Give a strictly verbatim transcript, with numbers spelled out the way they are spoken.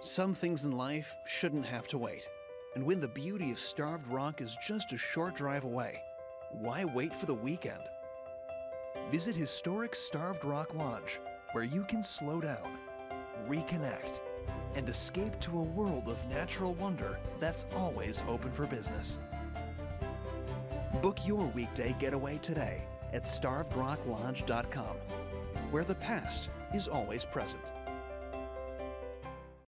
Some things in life shouldn't have to wait. And when the beauty of Starved Rock is just a short drive away, why wait for the weekend? Visit historic Starved Rock Lodge, where you can slow down, reconnect, and escape to a world of natural wonder that's always open for business. Book your weekday getaway today at starved rock lodge dot com, where the past is always present.